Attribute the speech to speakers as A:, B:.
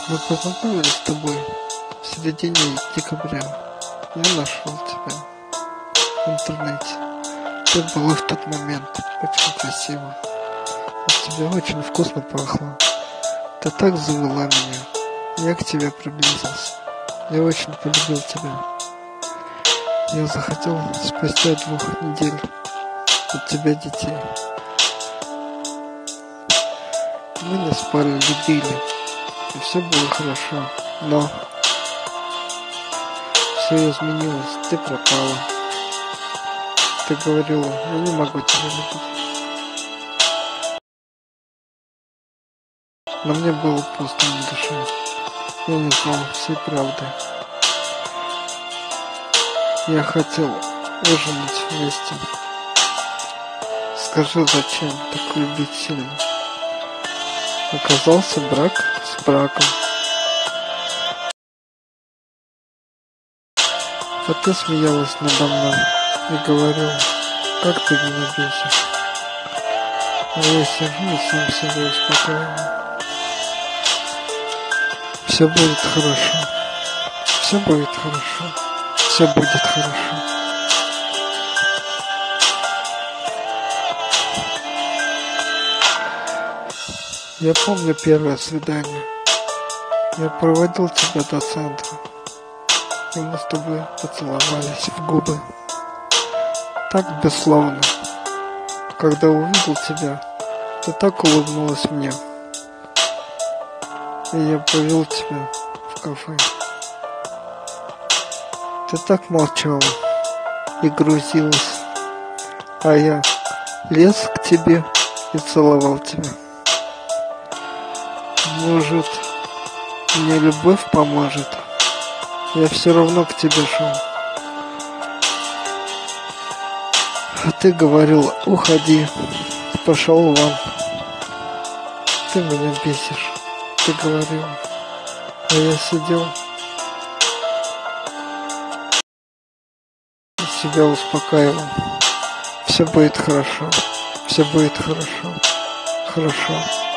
A: Мы познакомились с тобой в середине декабря. Я нашел тебя в интернете. Ты была в тот момент очень красива. От тебя очень вкусно пахло. Ты так завела меня. Я к тебе приблизился. Я очень полюбил тебя. Я захотел спустя 2 недель от тебя детей. Мы не спали, любили. И все было хорошо. Но все изменилось. Ты пропала. Ты говорила, я не могу тебя любить. Но мне было пусто на душе. Я не знал всей правды. Я хотел ужинать вместе. Скажи, зачем так любить сильно? Оказался брак с браком. А ты смеялась надо мной и говорила, как ты меня бесишь. А я сижу и сам себя успокаиваю. Все будет хорошо. Все будет хорошо. Все будет хорошо. Я помню первое свидание. Я проводил тебя до центра. И мы с тобой поцеловались в губы. Так бессловно. Когда увидел тебя, ты так улыбнулась мне. И я повел тебя в кафе. Ты так молчала и грузилась. А я лез к тебе и целовал тебя. Может, мне любовь поможет? Я все равно к тебе шел. А ты говорил, уходи, пошел вон. Ты меня бесишь, ты говорил. А я сидел и себя успокаивал. Все будет хорошо, все будет хорошо, хорошо.